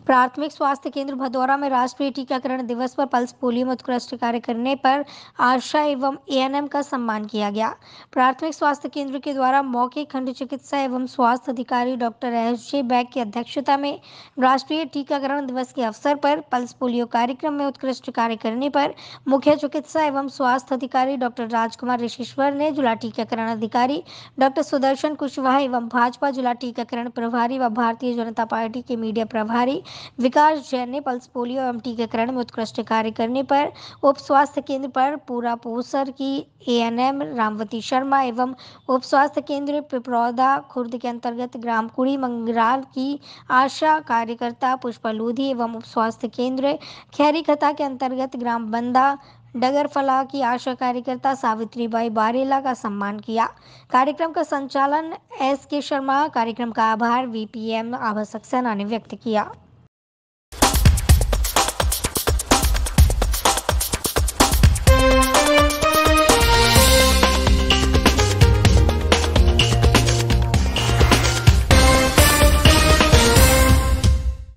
प्राथमिक स्वास्थ्य केंद्र भदौरा में राष्ट्रीय टीकाकरण दिवस पर पल्स पोलियो में उत्कृष्ट कार्य करने पर आशा एवं एएनएम का सम्मान किया गया। प्राथमिक स्वास्थ्य केंद्र के द्वारा मौखिक खंड चिकित्सा एवं स्वास्थ्य अधिकारी डॉक्टर एस जे बैग की अध्यक्षता में राष्ट्रीय टीकाकरण दिवस के अवसर पर पल्स पोलियो कार्यक्रम में उत्कृष्ट कार्य करने पर मुख्य चिकित्सा एवं स्वास्थ्य अधिकारी डॉक्टर राजकुमार ऋषिश्वर ने जिला टीकाकरण अधिकारी डॉक्टर सुदर्शन कुशवाहा एवं भाजपा जिला टीकाकरण प्रभारी व भारतीय जनता पार्टी के मीडिया प्रभारी विकास जैन ने पल्स पोलियो एवं टीकाकरण में उत्कृष्ट कार्य करने पर उप स्वास्थ्य केंद्र पर पूरा पोसर की एएनएम रामवती शर्मा एवं उप स्वास्थ्य केंद्र पिपरौदा खुर्द के अंतर्गत ग्राम कुड़ी मंगराल की आशा कार्यकर्ता पुष्पा लोधी एवं उप स्वास्थ्य केंद्र खैरी खता के अंतर्गत ग्राम बंदा डगरफला की आशा कार्यकर्ता सावित्रीबाई बारेला का सम्मान किया। कार्यक्रम का संचालन एस के शर्मा, कार्यक्रम का आभार वीपीएम आभा सक्सेना ने व्यक्त किया।